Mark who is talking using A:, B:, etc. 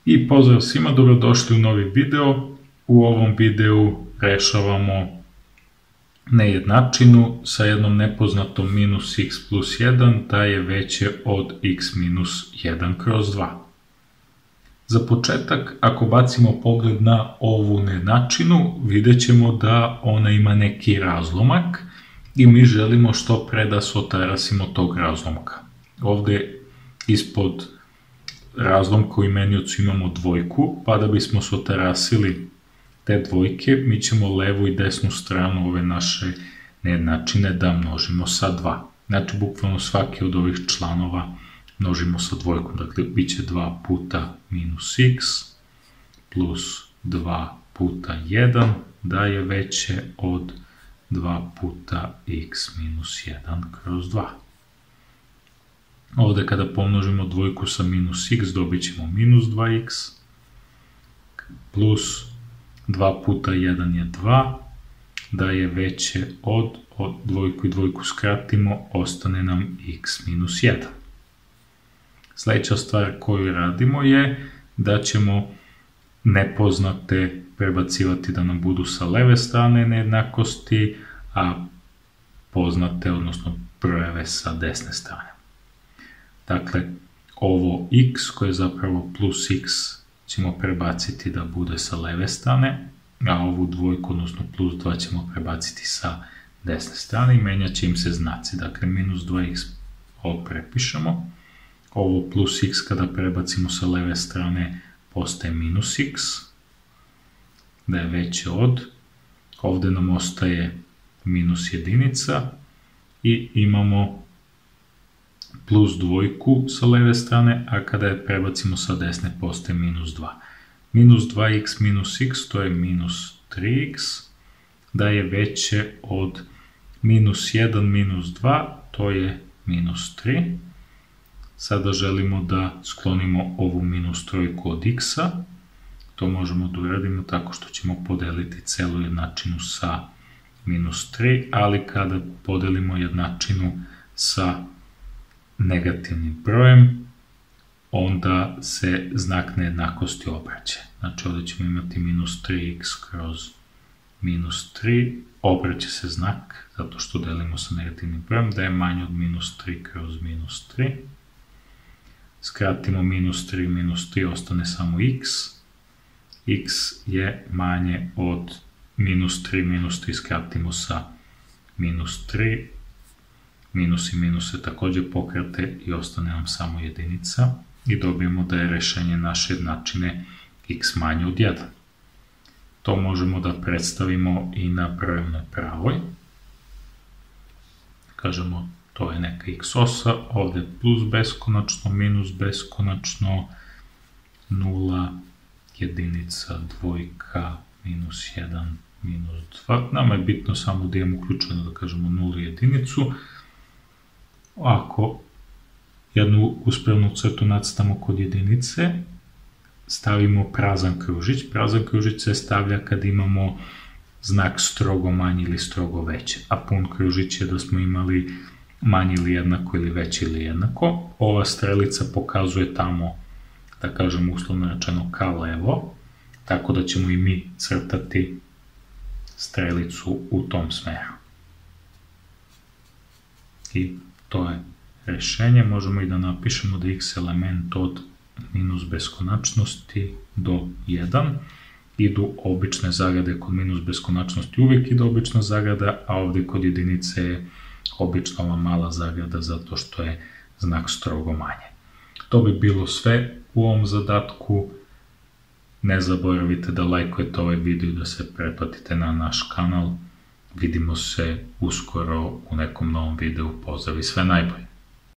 A: I pozdrav svima, dobrodošli u novi video. U ovom videu rešavamo nejednačinu sa jednom nepoznatom minus x plus 1 da je veće od x minus 1 kroz 2. Za početak, ako bacimo pogled na ovu nejednačinu, vidjet ćemo da ona ima neki razlomak i mi želimo što pre da se otarasimo tog razlomka. Ovde ispod razlomka u imeniocu imamo dvojku, pa da bismo se otarasili te dvojke, mi ćemo levu i desnu stranu ove naše nejednačine da množimo sa 2. Znači, bukvalno svaki od ovih članova množimo sa dvojkom. Dakle, bit će 2 puta minus x plus 2 puta 1 da je veće od 2 puta x minus 1 kroz 2. Ovde kada pomnožimo dvojku sa minus x dobit ćemo minus 2x plus 2 puta 1 je 2 da je veće od dvojku i dvojku skratimo, ostane nam x minus 1. Sledeća stvar koju radimo je da ćemo nepoznate prebacivati da nam budu sa leve strane nejednakosti, a poznate, odnosno brojeve sa desne strane. Dakle, ovo x koje je zapravo plus x ćemo prebaciti da bude sa leve strane, a ovu dvojku, odnosno plus 2 ćemo prebaciti sa desne strane i menjat će im se znaci. Dakle, minus 2x ovo prepišemo, ovo plus x kada prebacimo sa leve strane postaje minus x, da je veće od, ovde nam ostaje minus jedinica i imamo plus dvojku sa leve strane, a kada je prebacimo sa desne postaje minus 2. Minus 2x minus x to je minus 3x, da je veće od minus 1 minus 2, to je minus 3. Sada želimo da sklonimo ovu minus trojku od x-a, to možemo da uradimo tako što ćemo podeliti celu jednačinu sa minus 3, ali kada podelimo jednačinu sa negativnim brojem, onda se znak nejednakosti obraća. Znači, ovde ćemo imati minus 3x kroz minus 3, obraća se znak, zato što delimo sa negativnim brojem, da je manje od minus 3 kroz minus 3. Skratimo minus 3, ostane samo x. X je manje od minus 3 skratimo sa minus 3. Minus i minus se takođe pokrate i ostane nam samo jedinica i dobijemo da je rešenje naše jednačine x manje od 1. To možemo da predstavimo i na brojevnoj pravoj. Kažemo, to je neka x osa, ovde je plus beskonačno, minus beskonačno, 0, jedinica, dvojka, minus 1, minus 2. Nama je bitno samo da imamo uključeno, da kažemo, 0 jedinicu. Ako jednu uspravnu crtu nacrtamo kod jedinice, stavimo prazan kružić. Prazan kružić se stavlja kad imamo znak strogo manji ili strogo veće, a pun kružić je da smo imali manje ili jednako ili veće ili jednako. Ova strelica pokazuje tamo, da kažem uslovno rečeno, ka levo, tako da ćemo i mi crtati strelicu u tom smeru. I to je rešenje. Možemo i da napišemo da x element od minus beskonačnosti do 1 idu obične zagrade. Kod minus beskonačnosti uvijek ide obična zagrada, a ovde kod jedinice je obična ova mala zagrada zato što je znak strogo manje. To bi bilo sve u ovom zadatku. Ne zaboravite da lajkujete ovaj video i da se pretplatite na naš kanal. Vidimo se uskoro u nekom novom videu. Pozdrav i sve najbolje!